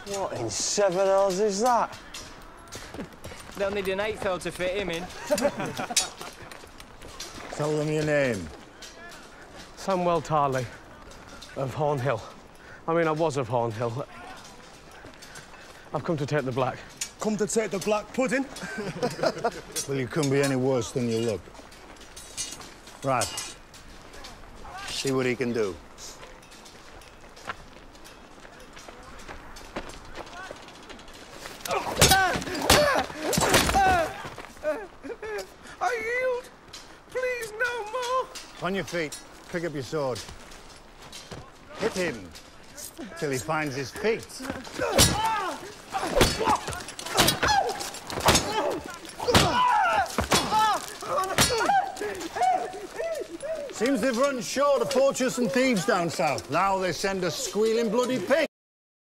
What in seven hells is that? They'll need an eighth hell to fit him in. Tell them your name. Samwell Tarly of Hornhill. I mean, I was of Hornhill. I've come to take the black. Come to take the black pudding? Well, you couldn't be any worse than you look. Right. See what he can do. I yield. Please, no more. On your feet. Pick up your sword. Hit him till he finds his feet. Seems they've run short of poachers and thieves down south. Now they send a squealing bloody pig.